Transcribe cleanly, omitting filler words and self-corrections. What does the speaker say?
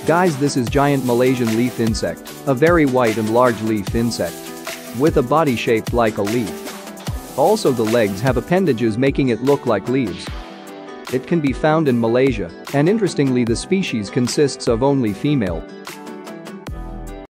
Guys, this is giant Malaysian leaf insect, a very white and large leaf insect with a body shaped like a leaf. Also, the legs have appendages making it look like leaves. It can be found in Malaysia, and interestingly the species consists of only female